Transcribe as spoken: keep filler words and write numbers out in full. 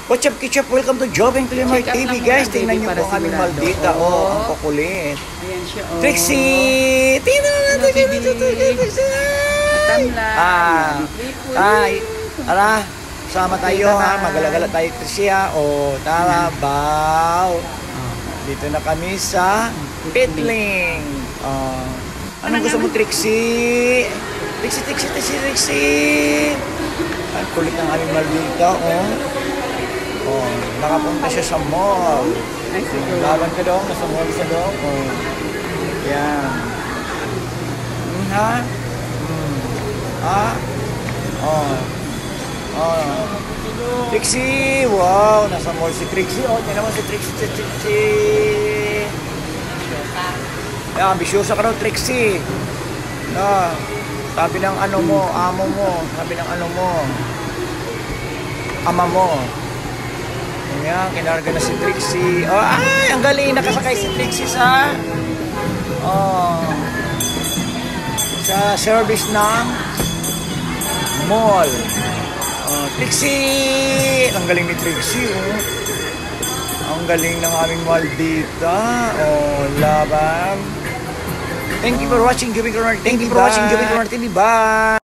What's up, Ketchup? Welcome to Job and Clemar T V, guys. Tingnan niyo po ang aming maldita. Oh, ang kukulit. Ayan siya, oh. Trixie! Tingnan mo natin. Tingnan mo natin. Ah, ay, ara, sama tayo ha. Magalagala tayo, Trixie ha. O, tara, bow. Dito na kami sa Pitling. Oh. Anong gusto mo, Trixie? Trixie, Trixie, Trixie, Trixie. Ang kulit ng aming maldita, oh. Oh, nakapunta siya sa mall. Ay, siguro. Laban ka daw, nasa mall siya daw. Oh. Yan. Hmm, ha? Hmm. Ha? Oh. Oh. Trixie! Wow! Nasa mall si Trixie. Oh, yan naman si Trixie. Si Trixie. Yan, ambisyosa ka daw, Trixie. No. Sabi ng ano mo, amo mo. Sabi ng ano mo. Ama mo. Ayan, kinarga na si Trixie. Oh, ay, ang galing. Nakasakay si Trixie sa oh, sa service ng mall. Oh, Trixie! Ang galing ni Trixie, oh. Ang galing ng aming maldita. Oh, laban. Thank you for watching Joby Corner. Thank you for watching Joby Corner T V. Bye!